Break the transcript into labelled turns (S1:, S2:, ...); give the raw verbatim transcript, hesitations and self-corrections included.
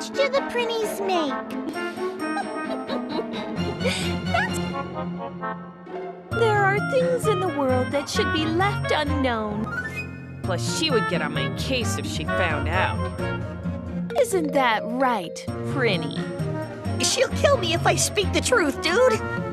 S1: much do the Prinnies make? That's...
S2: There are things in the world that should be left unknown.
S3: Plus, she would get on my case if she found out.
S2: Isn't that right, Prinny?
S4: She'll kill me if I speak the truth, dude.